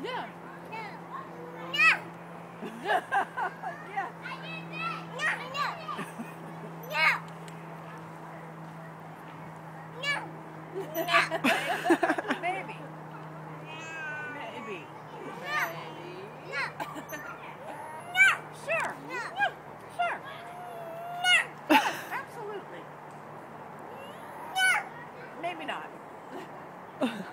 Yeah. No. No. Yeah. No. No. Maybe. Maybe. Sure. Yeah, sure. Yes, absolutely. Maybe not.